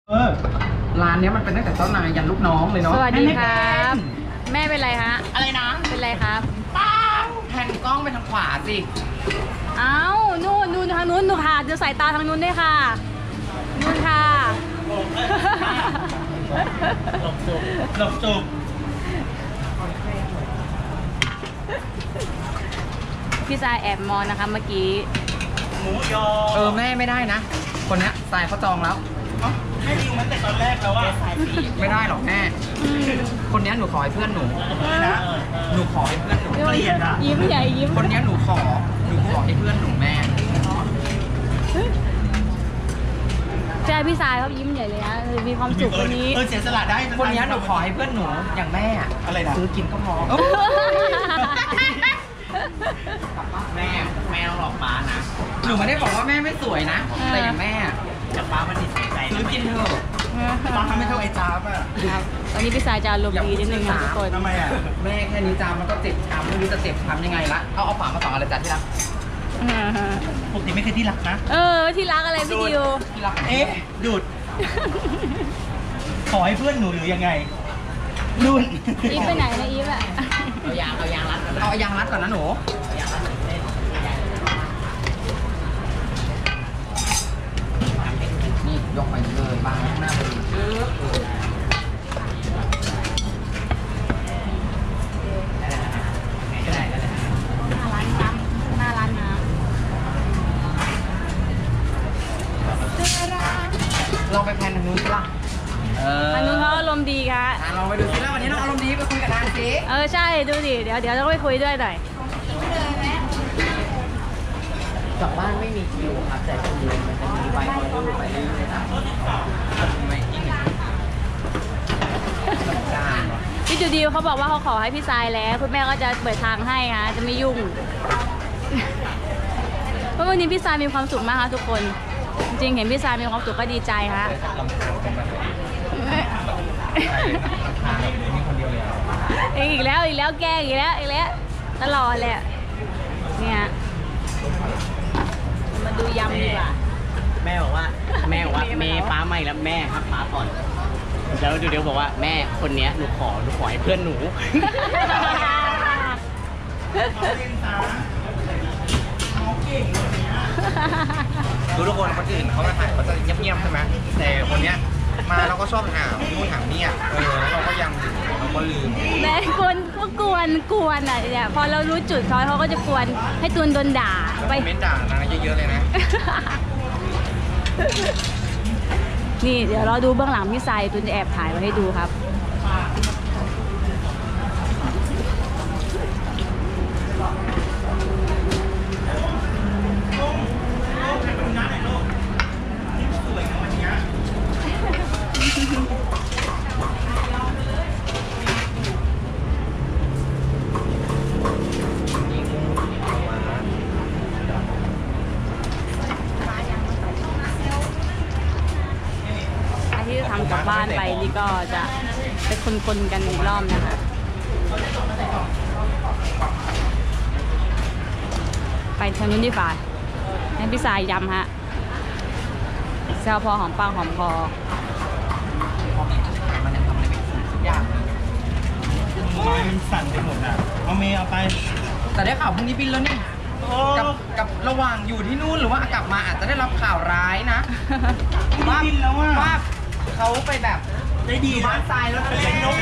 ร้านนี้มันเป็นตั้งแต่เจ้านายยันลูกน้องเลยเนาะสวัสดีครับแม่เป็นไรฮะอะไรนะเป็นไรครับป้าแผ่นกล้องไปทางขวาสิเอ้านู่นทางนู้นดูค่ะดูสายตาทางนู้นด้วยค่ะนู่นค่ะหลบจุกพี่ชายแอบมองนะคะเมื่อกี้หมูยอแม่ไม่ได้นะคนนี้ทรายเขาจองแล้วแม่ดิวมันแต่ตอนแรกแล้วว่าไม่ได้หรอกแม่คนนี้หนูขอให้เพื่อนหนูนะหนูขอให้เพื่อนหนูเปลี่ยนอ่ะยิ้มใหญ่ยิ้มคนนี้หนูขอให้เพื่อนหนูแม่ใช่พี่ชายเขายิ้มใหญ่เลยนะมีความสุขวันนี้เสียสละได้คนนี้หนูขอให้เพื่อนหนูอย่างแม่อะไรนะซื้อกินก็พอแม่ต้องหลอกป้านะหนูไม่ได้บอกว่าแม่ไม่สวยนะแต่อย่างแม่แต่ป้ามันติดใจซื้อกินเถอะป้าทำไม่เท่าไอ้จ้าบอ่ะครับตอนนี้พี่ชายจะลมดีนิดนึงนะทุกคนทำไมอ่ะแม่แค่นี้จ้ามันก็เจ็บช้ำไม่รู้จะเจ็บช้ำยังไงละเอาฝามาสองอะไรจ้าที่รักปกติไม่เคยที่รักนะที่รักอะไรพี่ดิวที่รักดูดขอให้เพื่อนหนูหรือยังไงนู่นอีฟไปไหนนะอีฟอะเอายางรัดก่อนนะหนูนี่ยกไปเลยบางหน้าไปหน้าร้านน้ลองไปแพนทางนู้นสิล่ะทางนู้นเขาอารมณ์ดีค่ะลองไปดูสิแล้ววันนี้น้องอารมณ์ดีไปคุยกับนางสิใช่ดูดิเดี๋ยวต้องไปคุยด้วยหน่อยกลับบ้านไม่มีคิวครับแต่คิวมันจะมีไปออเดอร์ไปเรื่อยๆนะไม่จริงพี่จูดิวเขาบอกว่าเขาขอให้พี่ทรายแล้วคุณแม่ก็จะเปิดทางให้ค่ะจะไม่ยุ่งเพราะวันนี้พี่ทรายมีความสุขมากค่ะทุกคนจริงๆเห็นพี่ทรายมีความสุขก็ดีใจค่ะอีกแล้วแกอีกแล้วตลอดแหละเนี่ยมาดูยำดีกว่าแม่บอกว่าเมย์ป้าไม่แล้วแม่ครับป้าก่อนแล้วเดี๋ยวบอกว่าแม่คนนี้หนูขอให้เพื่อนหนูดูทุกคนคนอื่นเขามาถ่ายเขาจะเงียบๆใช่ไหมแต่คนเนี้ยมาเราก็ชอบถามนู่นถามนี่เราก็ยังเราก็ลืมแม่คนก็กวนอ่ะเนี่ยพอเรารู้จุดเขาก็จะกวนให้ตูนโดนด่าไปเม้นด่านางเยอะๆเลยนะนี่เดี๋ยวเราดูเบื้องหลังพี่ทรายตูนจะแอบถ่ายไว้ให้ดูครับที่ทำกลับบ้านไปนี่ก็จะไปคนกันอีกรอบนะคะไปทางนู้นดีฝ่าให้พี่สายยำฮะแซวพอหอมปากหอมคอมันยังทำอะไรไม่ถูกทุกอย่างมันสั่นไปหมดอ่ะเอาเมย์เอาไปแต่ได้ข่าวพรุ่งนี้บินแล้วนี่กับระหว่างอยู่ที่นู่นหรือว่ากลับมาอาจจะได้รับข่าวร้ายนะว่าบินแล้วว่าเขาไปแบบได้ดีบ้านทรายแล้วจะเล่นนก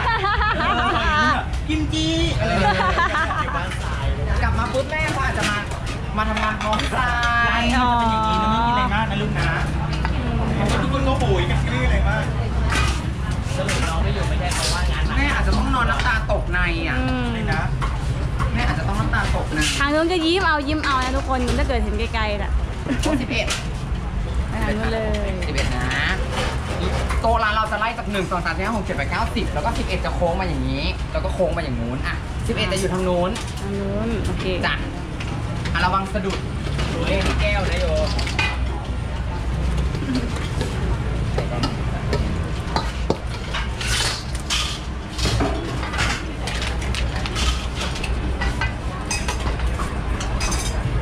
กิมจีกลับมาปุ๊บแม่เขาอาจจะมาทำงานพร้อมทรายเป็นอย่างนี้นะไม่มีอะไรมากนะลูกนะทุกคนก็โหยกันไม่มีอะไรมากสรุปน้องไม่อยู่ไม่ใช่เพราะว่างานแม่อาจจะต้องนอนน้ำตาตกในนี่นะแม่อาจจะต้องน้ำตาตกในทางนู้นก็ยิ้มเอานะทุกคนถ้าเกิดเห็นไกลๆน่ะ 11 ทางนู้นเลย 11นะโต๊ะร้านเราจะไล่จาก1 2 3 4 5 6 7 8 9 10แล้วก็11จะโค้งมาอย่างนี้แล้วก็โค้งมาอย่างนู้น11จะอยู่ทางนู้นโอเคจ้ะระวังสะดุดเล่นแก้วนะโย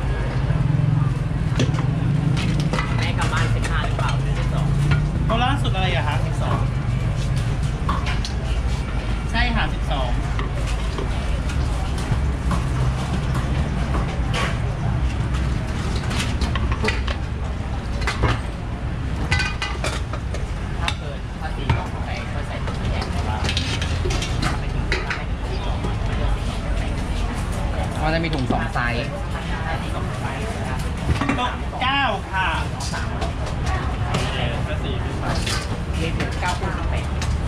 แม่กลับบ้าน15หรือเปล่าเดือนที่2 ล่าสุดจะมีถุง2 ไซส์โต๊ะ9ค่ะเลข9 คูณ 18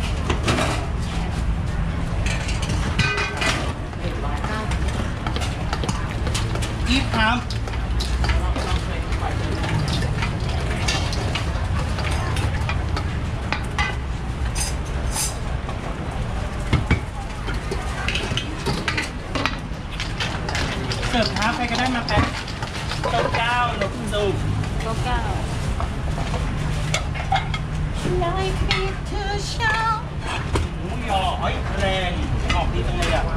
อีฟครับเสิร์ฟครับใครก็ได้มาแป๊บโต๊ะ9นกสุกโต๊ะเก้าหมูยอเฮ้ยแรงออกดีจังเลยอ่ะ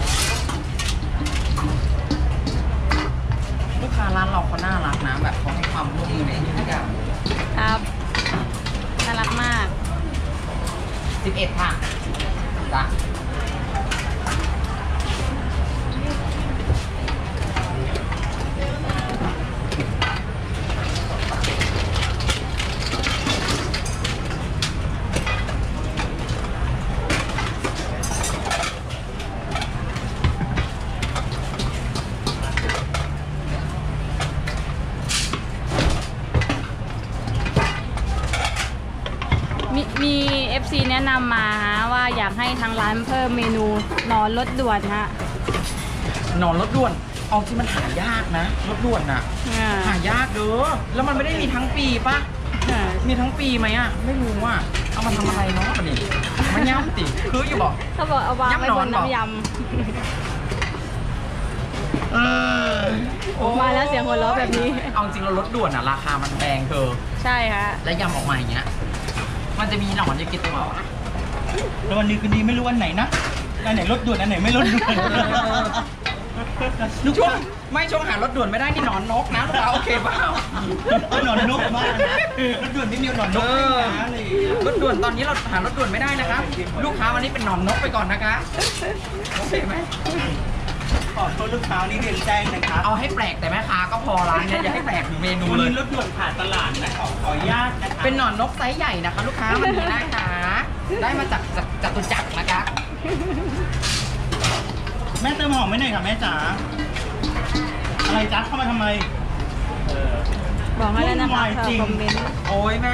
ลูกค้าร้านเราเขาน่ารักนะแบบเขาให้ความร่วมมือในทุกอย่างครับน่ารักมาก 11 ค่ะจ้ะมี FC แนะนำมาฮะว่าอยากให้ทางร้านเพิ่มเมนูนอนรถด่วนฮะนอนรถด่วนเอาที่มันหายากนะรถด่วนน่ะ หายากเด้อแล้วมันไม่ได้มีทั้งปีปะมีทั้งปีไหมอ่ะไม่รู้อ่ะเอามาทำอะไรเนาะปะนี่มันย่ำติคืออยู่บอกเขาบอกเอาวางไว้บนน้ำย มาแล้วเสียงหัวเราะแบบนี้เอาจริงเรารถด่วนอ่ะราคามันแพงเธอำใช่ฮะแล้วยำออกมาอย่างเงี้ยมันจะมีหนอนอยู่กี่ตัวแล้ววันนี้คืนดีไม่รู้วันไหนนะอันไหนรถด่วนอันไหนไม่รถด่วนลูกช่วงค้าไม่ช่วงหารถด่วนไม่ได้นี่หนอนนกนะลูกค้าโอเคเปล่าเอาหนอนนกมากนะรถด่วนไม่มีหนอนนกไม่มาเลยรถด่วนตอนนี้เราหารถด่วนไม่ได้นะคะลูกค้าวันนี้เป็นหนอนนกไปก่อนนะคะโอเคไหมขอโทษลูกค้านี่เรียนแจ้งนะครับเอาให้แปลกแต่แม่ค้าก็พอร้านเนี่ยอย่าให้แปลกถึงเมนูวันเลยนี้รถด่วนผ่านตลาดนะขออนุญาตนะคะเป็นหนอนนกไซส์ใหญ่นะคะ ลูกค้าวันนี้นะคะ ได้มาจากจตุจักรนะคะแม่เติมหอมไว้หน่อยค่ะแม่จ๋าอะไรจ๊ะเข้ามาทำไมบอกให้แล้วนะคะวุ่นวายจริงคอมเมนต์โอ้ยแม่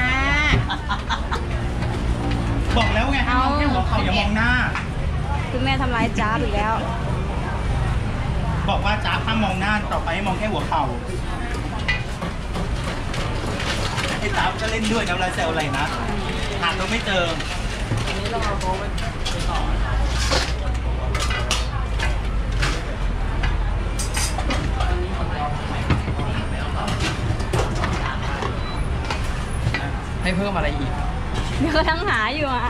บอกแล้วไงให้มองแค่หัวเข่าอย่ามองหน้าคุณแม่ทำร้ายจ้าบอีกแล้วบอกว่าจ๊าห้ามมองหน้าต่อไปให้มองแค่หัวเข่าไอ้จ๊าบก็เล่นด้วยนะเวลาแซวอะไรนะหาตัวไม่เจออันนี้เราเอาโต๊ะไปต่อให้เพิ่มอะไรอีกเดี๋ยวก็ทั้งหาอยู่อ่ะ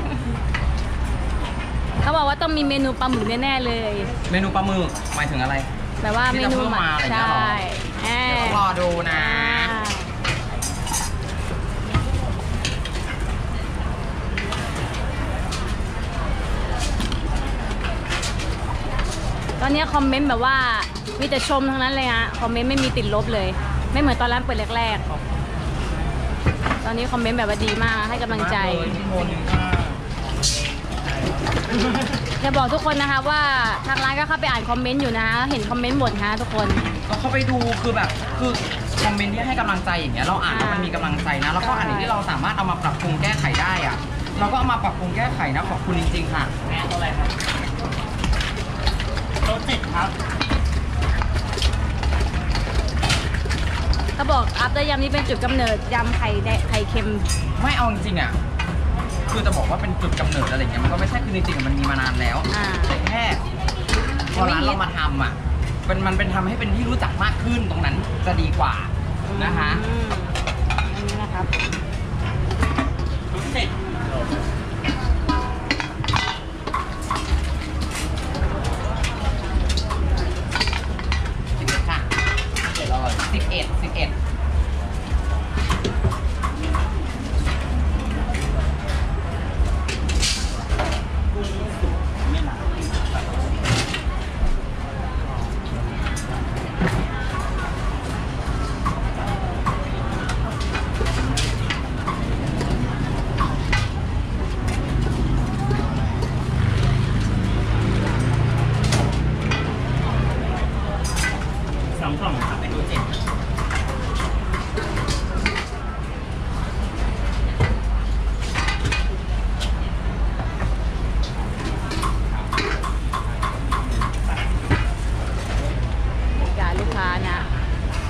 เขาบอกว่าต้องมีเมนูปลาหมึกแน่ๆเลยเมนูปลาหมึกหมายถึงอะไรแบบว่าเมนูที่จะเพิ่มมาอะไรอย่างเงี้ยใช่เหรอ เดี๋ยวต้องรอดูนะตอนนี้คอมเมนต์แบบว่ามีแต่ชมทั้งนั้นเลยฮะคอมเมนต์ไม่มีติดลบเลย ไม่เหมือนตอนร้านเปิดแรกๆตอนนี้คอมเมนต์แบบว่าดีมากให้กำลังใจพี่มนต์จะบอกทุกคนนะคะว่าทางร้านก็เข้าไปอ่านคอมเมนต์อยู่นะเห็นคอมเมนต์หมดฮะทุกคนก็เข้าไปดูคือแบบคือคอมเมนต์ที่ให้กำลังใจอย่างเงี้ยเราอ่านแล้วมันมีกำลังใจนะแล้วก็อันไหนที่เราสามารถเอามาปรับปรุงแก้ไขได้อะเราก็เอามาปรับปรุงแก้ไขนะขอบคุณจริงๆค่ะแม่เท่าไหร่ครับโต๊ะ7ครับเขาบอกอัพเดยำนี้เป็นจุดกำเนิดยำไข่แดงไข่เค็มไม่เอาจริงๆอ่ะคือจะบอกว่าเป็นจุดกำเนิดอะไรเงี้ยมันก็ไม่ใช่คือจริงๆอะมันมีมานานแล้วอ่าแต่แค่พอร้านเรามาทำอ่ะมันเป็นทำให้เป็นที่รู้จักมากขึ้นตรงนั้นจะดีกว่านะคะอันนี้นะครับโต๊ะ7 11ค่ะ11 ไม่หนา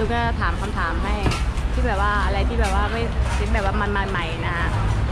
ก็ถามคำถามให้ที่แบบว่าอะไรที่แบบว่าไม่ที่แบบว่ามันใหม่นะฮะ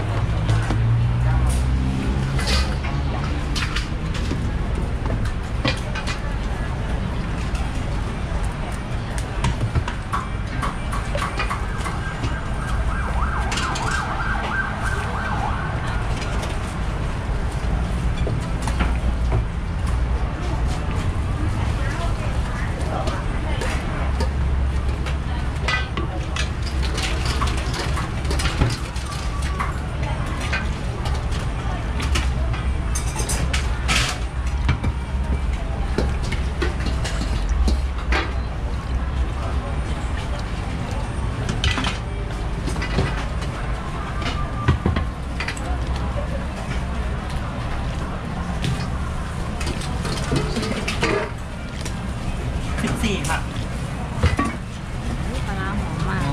14ค่ะปลาร้าหอมมาก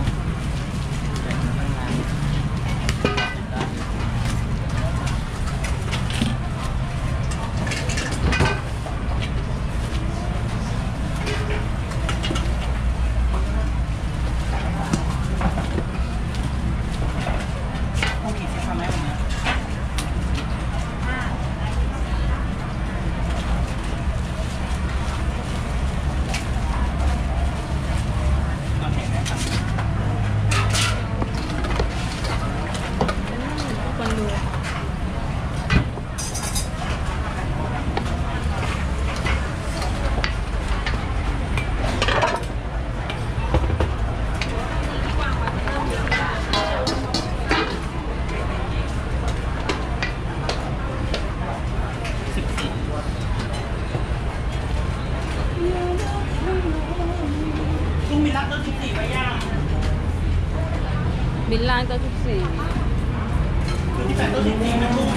ต้องกี่ชิ้นทำไหมวันนี้โอเคได้ครับทุกคนดูลุงมีรับต้น14ไว้ย่างบินล่างก็ทุกสีหรือที่8ต้น14นะลุง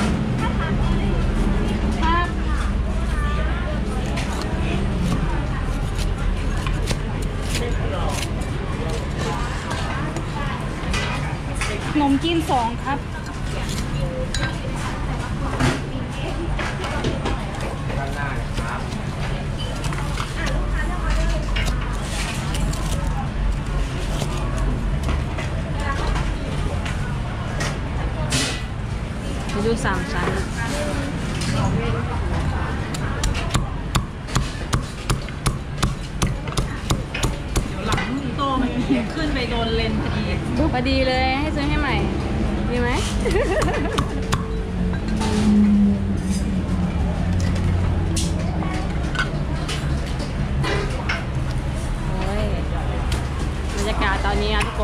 ครับขนมจีน2ครับด้านหน้านะครับไปดู3 ชั้นเดี๋ยวหลังมึงโตมันขึ้นไปโดนเลนพอดีพอดีเลยให้ซื้อให้ใหม่ ดีไหม โอ้ยบรรยากาศตอนนี้นะทุกคน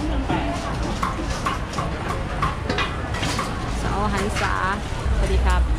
เสาหันษาสวัสดีครับ